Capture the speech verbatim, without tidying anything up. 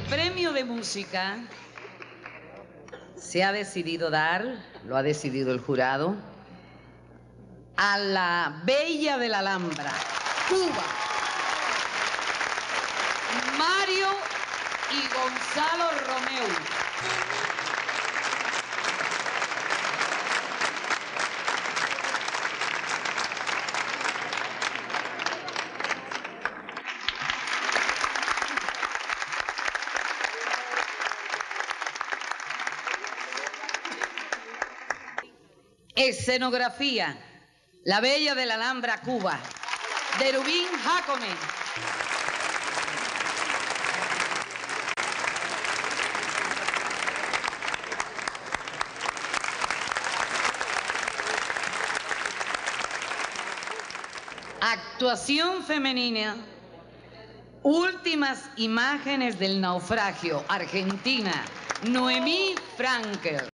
premio de música se ha decidido dar, lo ha decidido el jurado, a la Bella de la Alhambra, Cuba. Mario y Gonzalo Romeu. Escenografía, La Bella de la Alhambra, Cuba, de Rubín Jácome. Actuación femenina, Últimas imágenes del naufragio, Argentina, Noemí Frankel.